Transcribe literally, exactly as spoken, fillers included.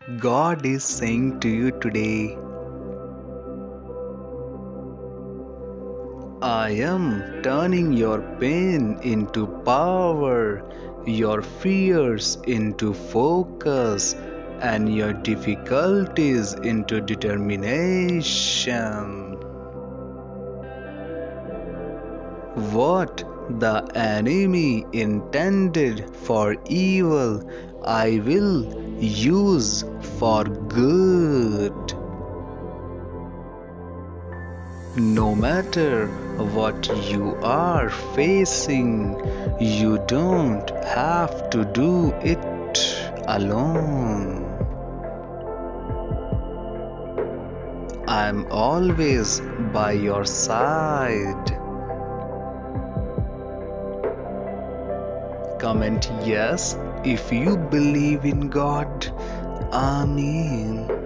God is saying to you today, I am turning your pain into power, your fears into focus, and your difficulties into determination. What the enemy intended for evil, I will use for good. No matter what you are facing, you don't have to do it alone. I'm always by your side. Comment yes if you believe in God. Amen.